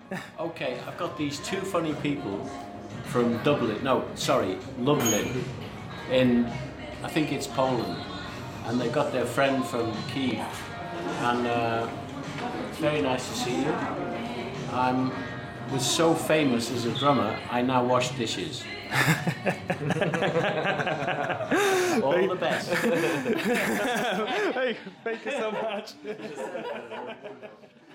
Okay, I've got these two funny people from Lublin, I think it's Poland, and they got their friend from Kiev, and it's very nice to see you. I was so famous as a drummer, I now wash dishes. All the best. Thank you so much.